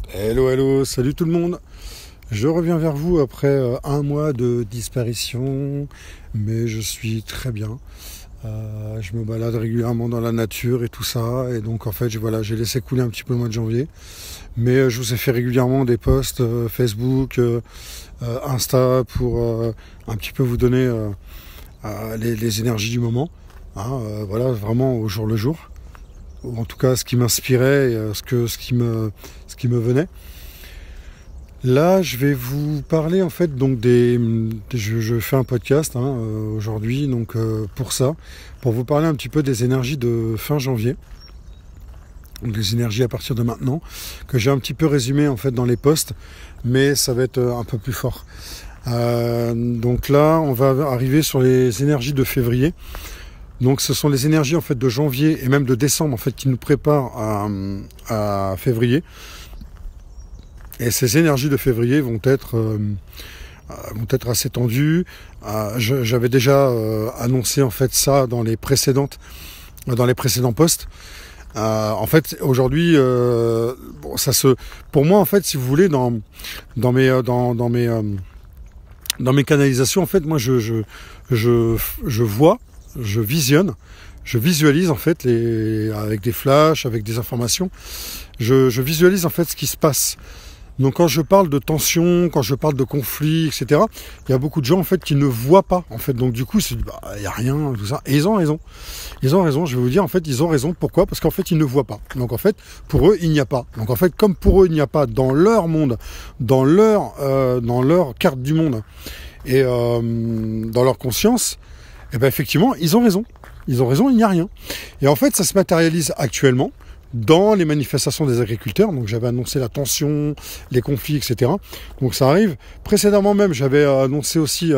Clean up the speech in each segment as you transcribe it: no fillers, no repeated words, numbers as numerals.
Hello, hello, salut tout le monde. Je reviens vers vous après un mois de disparition, mais je suis très bien. Je me balade régulièrement dans la nature et tout ça, et donc en fait, j'ai laissé couler un petit peu le mois de janvier, mais je vous ai fait régulièrement des posts Facebook, Insta pour un petit peu vous donner les énergies du moment. Voilà, vraiment au jour le jour, ou en tout cas ce qui m'inspirait, et, ce qui me venait. Là, je vais vous parler en fait donc je fais un podcast aujourd'hui donc pour vous parler un petit peu des énergies de fin janvier, donc des énergies à partir de maintenant que j'ai un petit peu résumé en fait dans les posts, mais ça va être un peu plus fort. Donc là, on va arriver sur les énergies de février. Donc ce sont les énergies en fait de janvier et même de décembre en fait qui nous préparent à février. Et ces énergies de février vont être assez tendues. J'avais déjà annoncé en fait ça dans les précédents posts. En fait, aujourd'hui, pour moi en fait, si vous voulez, dans mes canalisations, en fait, moi je vois, je visionne, je visualise en fait avec des flashs, avec des informations. Je visualise en fait ce qui se passe. Donc quand je parle de tension, quand je parle de conflit, etc., il y a beaucoup de gens en fait qui ne voient pas en fait. Donc du coup, il y a rien, tout ça. Et ils ont raison. Ils ont raison. Je vais vous dire en fait, ils ont raison. Pourquoi ? Parce qu'en fait, ils ne voient pas. Donc en fait, pour eux, il n'y a pas. Donc en fait, comme pour eux, il n'y a pas dans leur monde, dans leur carte du monde et dans leur conscience, et ben effectivement, ils ont raison. Ils ont raison. Il n'y a rien. Et en fait, ça se matérialise actuellement dans les manifestations des agriculteurs. Donc j'avais annoncé la tension, les conflits, etc. Donc ça arrive. Précédemment même, j'avais annoncé aussi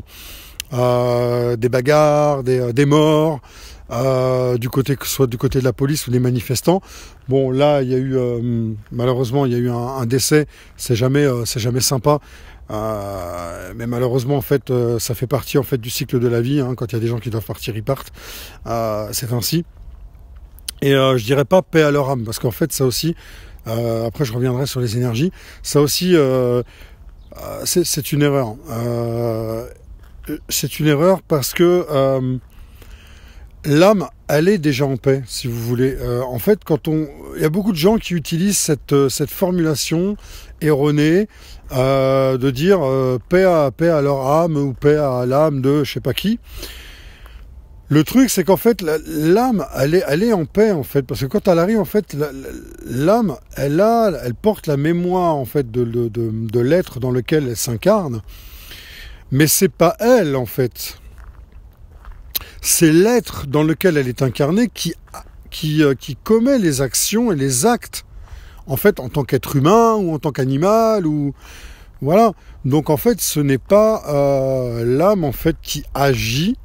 des bagarres, des morts, que ce soit du côté de la police ou des manifestants. Bon, là, il y a eu malheureusement, il y a eu un décès. C'est jamais sympa. Mais malheureusement, en fait, ça fait partie en fait du cycle de la vie. Quand il y a des gens qui doivent partir, ils partent. C'est ainsi. Et je dirais pas paix à leur âme, parce qu'en fait ça aussi, après je reviendrai sur les énergies, ça aussi c'est une erreur. C'est une erreur parce que l'âme, elle est déjà en paix, si vous voulez. En fait, il y a beaucoup de gens qui utilisent cette formulation erronée de dire paix à leur âme ou paix à l'âme de je sais pas qui. Le truc, c'est qu'en fait, l'âme, elle est en paix, en fait, parce que quand elle arrive, en fait, l'âme, elle porte la mémoire, en fait, de l'être dans lequel elle s'incarne, mais c'est pas elle, en fait. C'est l'être dans lequel elle est incarnée qui commet les actions et les actes, en fait, en tant qu'être humain ou en tant qu'animal, ou voilà. Donc, en fait, ce n'est pas l'âme, en fait, qui agit.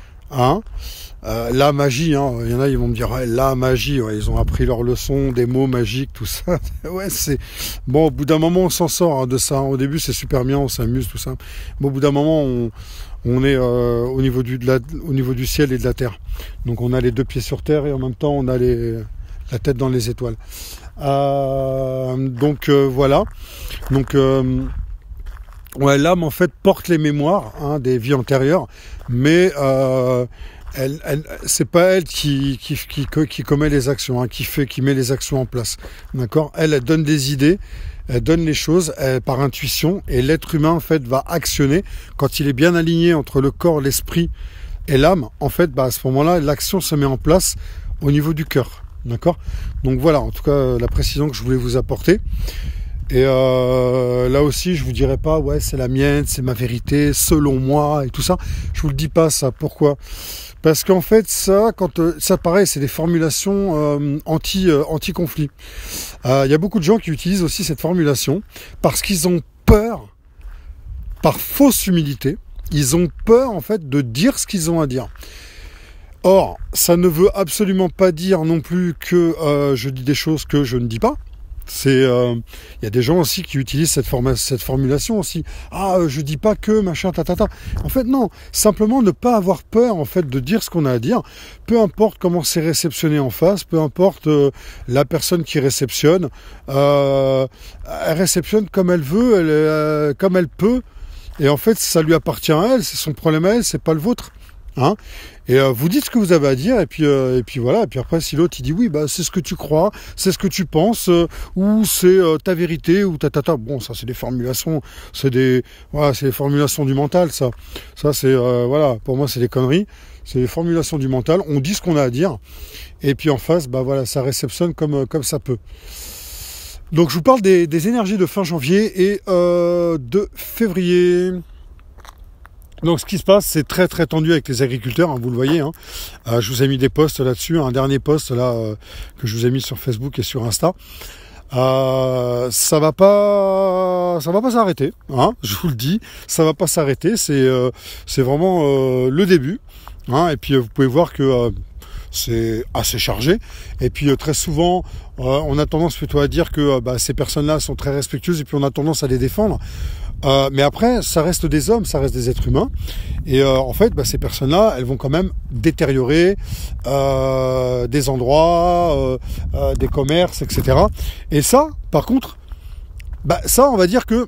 La magie, il y en a, ils vont me dire la magie, ils ont appris leur leçon, des mots magiques, tout ça. Ouais, c'est bon. Au bout d'un moment, on s'en sort de ça. Au début, c'est super bien, on s'amuse, tout ça. Mais au bout d'un moment, on est au niveau du ciel et de la terre. Donc, on a les deux pieds sur terre et en même temps, on a la tête dans les étoiles. Voilà. Donc ouais, l'âme en fait porte les mémoires des vies antérieures, mais c'est pas elle qui commet les actions, qui met les actions en place. D'accord ? Elle donne des idées, elle donne les choses par intuition, et l'être humain en fait va actionner quand il est bien aligné entre le corps, l'esprit et l'âme. En fait, à ce moment-là, l'action se met en place au niveau du cœur. D'accord ? Donc voilà, en tout cas, la précision que je voulais vous apporter. Et là aussi, je vous dirai pas, ouais, c'est la mienne, c'est ma vérité, selon moi, et tout ça. Je vous le dis pas, ça. Pourquoi ? Parce qu'en fait, ça, ça pareil, c'est des formulations anti-conflit. Il y a beaucoup de gens qui utilisent aussi cette formulation parce qu'ils ont peur, par fausse humilité, ils ont peur, en fait, de dire ce qu'ils ont à dire. Or, ça ne veut absolument pas dire non plus que je dis des choses que je ne dis pas. Il y a des gens aussi qui utilisent cette formulation aussi. Ah, je dis pas que machin, tatata. En fait, non. Simplement ne pas avoir peur, en fait, de dire ce qu'on a à dire. Peu importe comment c'est réceptionné en face, peu importe la personne qui réceptionne. Elle réceptionne comme elle veut, comme elle peut. Et en fait, ça lui appartient à elle. C'est son problème à elle, c'est pas le vôtre. Hein, et vous dites ce que vous avez à dire et puis voilà, et puis après si l'autre il dit oui bah c'est ce que tu crois, c'est ce que tu penses, ou c'est ta vérité ou ta, bon ça c'est des formulations, c'est des formulations du mental, ça c'est voilà, pour moi c'est des conneries, c'est des formulations du mental. On dit ce qu'on a à dire et puis en face bah voilà, ça réceptionne comme ça peut. Donc je vous parle des énergies de fin janvier et de février. Donc ce qui se passe, c'est très très tendu avec les agriculteurs, hein, vous le voyez. Hein. Je vous ai mis des posts là-dessus, un dernier post là que je vous ai mis sur Facebook et sur Insta. Ça va pas s'arrêter. Hein, je vous le dis, ça va pas s'arrêter. C'est vraiment le début. Hein, et puis vous pouvez voir que c'est assez chargé. Et puis très souvent, on a tendance plutôt à dire que ces personnes-là sont très respectueuses et puis on a tendance à les défendre. Mais après, ça reste des hommes, ça reste des êtres humains. Et en fait, ces personnes-là, elles vont quand même détériorer des endroits, des commerces, etc. Et ça, par contre, ça, on va dire que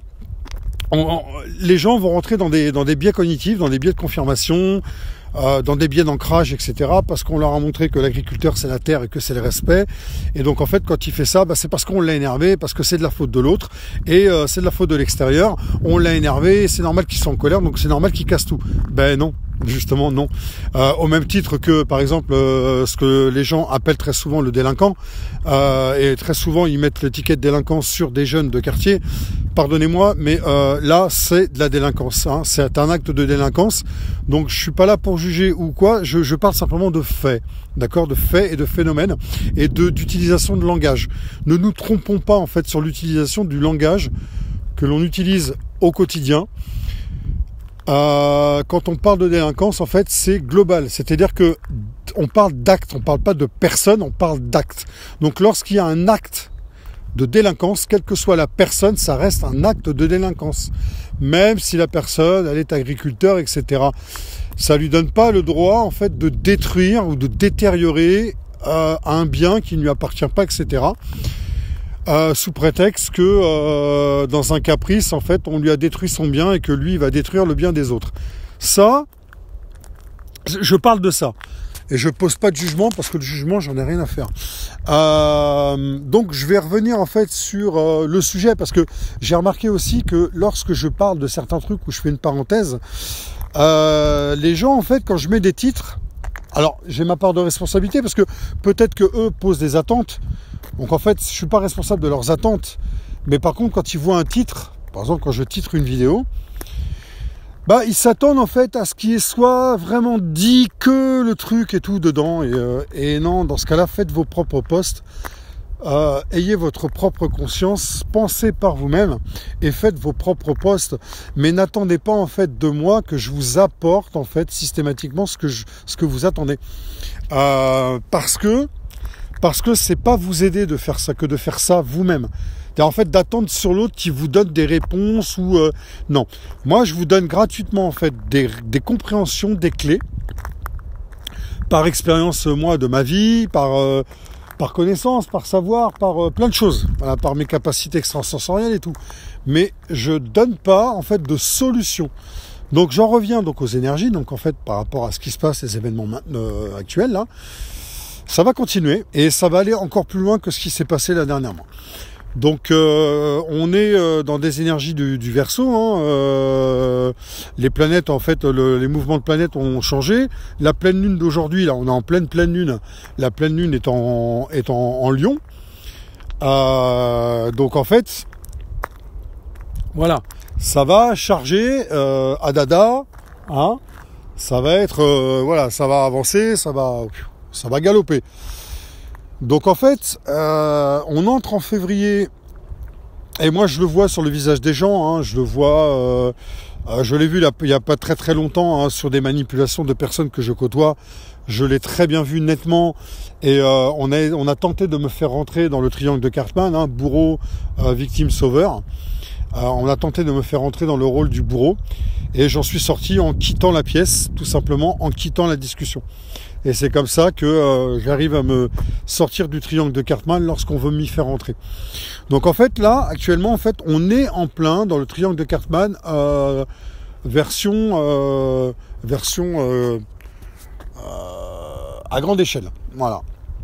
les gens vont rentrer dans des biais cognitifs, dans des biais de confirmation, dans des biais d'ancrage, etc. Parce qu'on leur a montré que l'agriculteur c'est la terre et que c'est le respect. Et donc en fait quand il fait ça, c'est parce qu'on l'a énervé, parce que c'est de la faute de l'autre et c'est de la faute de l'extérieur. On l'a énervé, c'est normal qu'il soit en colère, donc c'est normal qu'il casse tout. Ben non. Justement non. Au même titre que par exemple ce que les gens appellent très souvent le délinquant, et très souvent ils mettent l'étiquette délinquant sur des jeunes de quartier. Pardonnez-moi, mais là c'est de la délinquance, hein. C'est un acte de délinquance. Donc je suis pas là pour juger ou quoi, je parle simplement de faits, d'accord, de faits et de phénomènes et d'utilisation de langage. Ne nous trompons pas en fait sur l'utilisation du langage que l'on utilise au quotidien. Quand on parle de délinquance, en fait, c'est global. C'est-à-dire que on parle d'actes, on parle pas de personnes, on parle d'actes. Donc, lorsqu'il y a un acte de délinquance, quelle que soit la personne, ça reste un acte de délinquance. Même si la personne, elle est agriculteur, etc. Ça lui donne pas le droit, en fait, de détruire ou de détériorer un bien qui ne lui appartient pas, etc. Sous prétexte que dans un caprice, en fait, on lui a détruit son bien et que lui, il va détruire le bien des autres. Ça, je parle de ça. Et je pose pas de jugement parce que le jugement, j'en ai rien à faire. Donc, je vais revenir en fait sur le sujet parce que j'ai remarqué aussi que lorsque je parle de certains trucs où je fais une parenthèse, les gens, en fait, quand je mets des titres, alors j'ai ma part de responsabilité parce que peut-être que eux posent des attentes. Donc en fait, je suis pas responsable de leurs attentes. Mais par contre, quand ils voient un titre, par exemple quand je titre une vidéo, ils s'attendent en fait à ce qu'il soit vraiment dit que le truc et tout dedans. Et non, dans ce cas-là, faites vos propres posts. Ayez votre propre conscience, pensez par vous-même et faites vos propres posts. Mais n'attendez pas en fait de moi que je vous apporte en fait systématiquement ce que vous attendez. Parce que c'est pas vous aider de faire ça que de faire ça vous-même. En fait d'attendre sur l'autre qui vous donne des réponses ou non. Moi je vous donne gratuitement en fait des compréhensions, des clés par expérience moi de ma vie, par connaissance, par savoir, par plein de choses, voilà, par mes capacités extrasensorielles et tout. Mais je donne pas en fait de solution. Donc j'en reviens donc aux énergies, donc en fait par rapport à ce qui se passe, les événements actuels là. Ça va continuer et ça va aller encore plus loin que ce qui s'est passé là dernièrement. Donc on est dans des énergies du Verseau. Hein, les planètes, en fait, les mouvements de planètes ont changé. La pleine lune d'aujourd'hui, là, on est en pleine lune. La pleine lune est en Lion. Donc en fait, voilà, ça va charger à dada. Hein, ça va être, voilà, ça va avancer, ça va galoper. Donc en fait, on entre en février, et moi je le vois sur le visage des gens, hein, je le vois, je l'ai vu il n'y a pas très très longtemps, hein, sur des manipulations de personnes que je côtoie, je l'ai très bien vu nettement, et on a tenté de me faire rentrer dans le triangle de Cartman, hein, bourreau, victime, sauveur. On a tenté de me faire rentrer dans le rôle du bourreau, et j'en suis sorti en quittant la pièce, tout simplement en quittant la discussion. Et c'est comme ça que j'arrive à me sortir du triangle de Cartman lorsqu'on veut m'y faire rentrer. Donc en fait là, actuellement, en fait, on est en plein dans le triangle de Cartman, version à grande échelle. Voilà.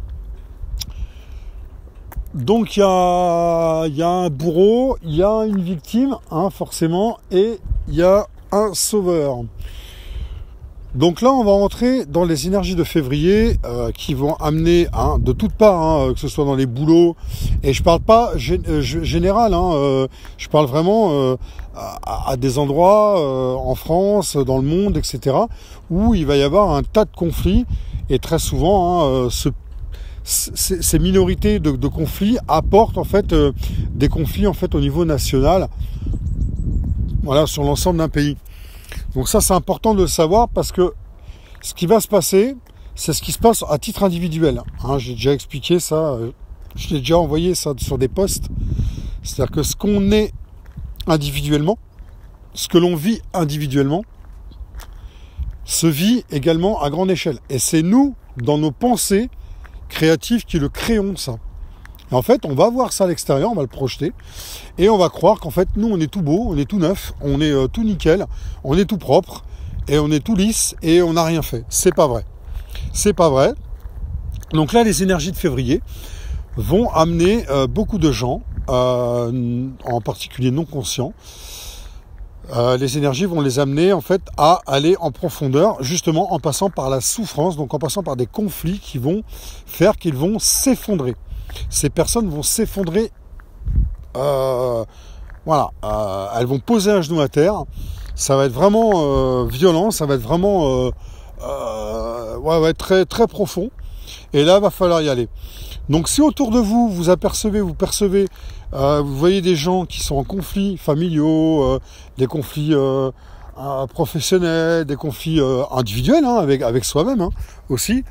Donc il y a un bourreau, il y a une victime, hein, forcément, et il y a un sauveur. Donc là, on va rentrer dans les énergies de février qui vont amener, hein, de toutes parts, hein, que ce soit dans les boulots, et je parle pas général, hein, je parle vraiment à des endroits en France, dans le monde, etc., où il va y avoir un tas de conflits, et très souvent, hein, ces minorités de conflits apportent en fait des conflits en fait au niveau national, voilà, sur l'ensemble d'un pays. Donc ça, c'est important de le savoir, parce que ce qui va se passer, c'est ce qui se passe à titre individuel. Hein, j'ai déjà expliqué ça, je l'ai déjà envoyé ça sur des posts. C'est-à-dire que ce qu'on est individuellement, ce que l'on vit individuellement, se vit également à grande échelle. Et c'est nous, dans nos pensées créatives, qui le créons, ça. Et en fait, on va voir ça à l'extérieur, on va le projeter, et on va croire qu'en fait, nous, on est tout beau, on est tout neuf, on est tout nickel, on est tout propre, et on est tout lisse, et on n'a rien fait. C'est pas vrai. C'est pas vrai. Donc là, les énergies de février vont amener beaucoup de gens, en particulier non conscients, les énergies vont les amener en fait à aller en profondeur, justement en passant par la souffrance, donc en passant par des conflits qui vont faire qu'ils vont s'effondrer. Ces personnes vont s'effondrer, voilà, elles vont poser un genou à terre, ça va être vraiment violent, ça va être vraiment ouais, très, très profond, et là, il va falloir y aller. Donc si autour de vous, vous percevez, vous voyez des gens qui sont en conflits familiaux, des conflits professionnels, des conflits individuels, hein, avec soi-même, hein, aussi,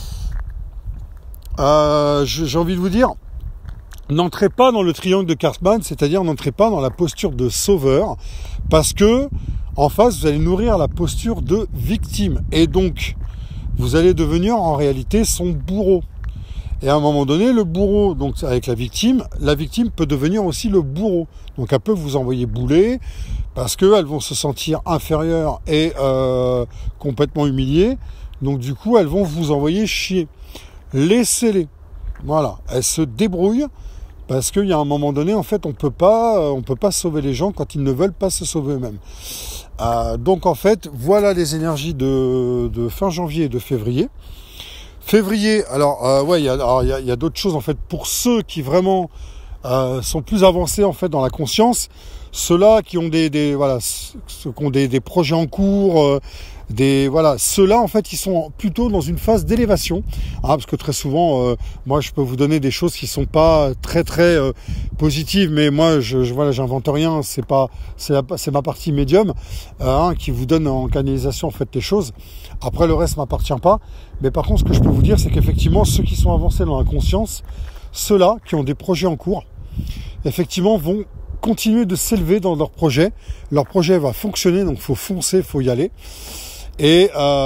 j'ai envie de vous dire, n'entrez pas dans le triangle de Cartman, c'est-à-dire n'entrez pas dans la posture de sauveur, parce que en face, vous allez nourrir la posture de victime, et donc vous allez devenir en réalité son bourreau. Et à un moment donné, le bourreau, donc avec la victime peut devenir aussi le bourreau. Donc elle peut vous envoyer bouler, parce qu'elles vont se sentir inférieures et complètement humiliées. Donc du coup, elles vont vous envoyer chier. Laissez-les. Voilà, elles se débrouillent, parce qu'il y a un moment donné, en fait, on peut pas sauver les gens quand ils ne veulent pas se sauver eux-mêmes. Donc en fait, voilà les énergies de fin janvier et de février. Février, alors ouais, il y a d'autres choses en fait pour ceux qui vraiment sont plus avancés en fait dans la conscience, ceux-là qui ont ceux qui ont des projets en cours, ceux-là en fait ils sont plutôt dans une phase d'élévation, hein, parce que très souvent, moi je peux vous donner des choses qui sont pas très très positives, mais moi voilà, j'invente rien, c'est ma partie médium, hein, qui vous donne en canalisation en fait les choses. Après le reste m'appartient pas, mais par contre ce que je peux vous dire, c'est qu'effectivement ceux qui sont avancés dans la conscience, ceux-là qui ont des projets en cours, effectivement vont continuer de s'élever dans leur projet. Leur projet va fonctionner, donc faut foncer, faut y aller. Et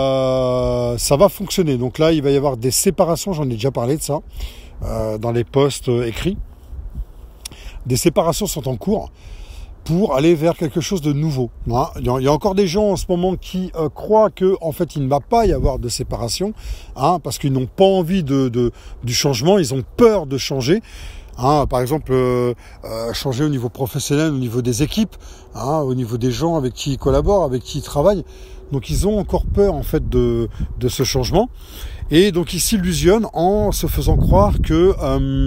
ça va fonctionner. Donc là, il va y avoir des séparations, j'en ai déjà parlé de ça, dans les posts écrits. Des séparations sont en cours pour aller vers quelque chose de nouveau. Hein. Il y a encore des gens en ce moment qui croient que en fait il ne va pas y avoir de séparation, hein, parce qu'ils n'ont pas envie du changement, ils ont peur de changer. Hein, par exemple, changer au niveau professionnel, au niveau des équipes, hein, au niveau des gens avec qui ils collaborent, avec qui ils travaillent. Donc ils ont encore peur en fait de ce changement, et donc ils s'illusionnent en se faisant croire que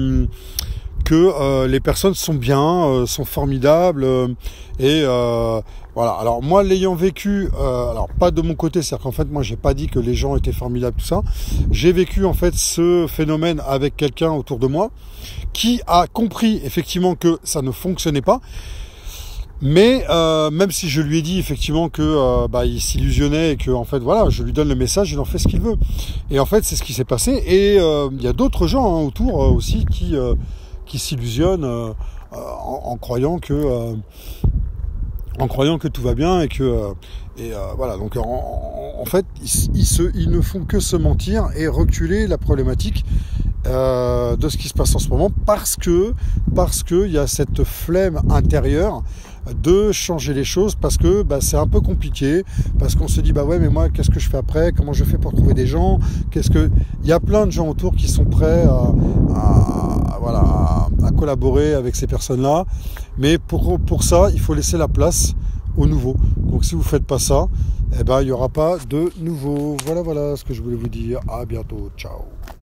les personnes sont bien, sont formidables, et voilà. Alors moi, l'ayant vécu, alors pas de mon côté, c'est-à-dire qu'en fait moi j'ai pas dit que les gens étaient formidables, tout ça. J'ai vécu en fait ce phénomène avec quelqu'un autour de moi qui a compris effectivement que ça ne fonctionnait pas. Mais même si je lui ai dit effectivement que il s'illusionnait et que en fait voilà, je lui donne le message, il en fait ce qu'il veut. Et en fait c'est ce qui s'est passé. Et il y a d'autres gens autour aussi qui s'illusionnent en croyant que tout va bien et que voilà. Donc en fait ils ne font que se mentir et reculer la problématique de ce qui se passe en ce moment parce que il y a cette flemme intérieure de changer les choses parce que c'est un peu compliqué, parce qu'on se dit ouais mais moi qu'est-ce que je fais après, comment je fais pour trouver des gens, il y a plein de gens autour qui sont prêts à collaborer avec ces personnes-là, mais pour ça il faut laisser la place au nouveau. Donc si vous faites pas ça, il n'y aura pas de nouveau. Voilà ce que je voulais vous dire. À bientôt, ciao.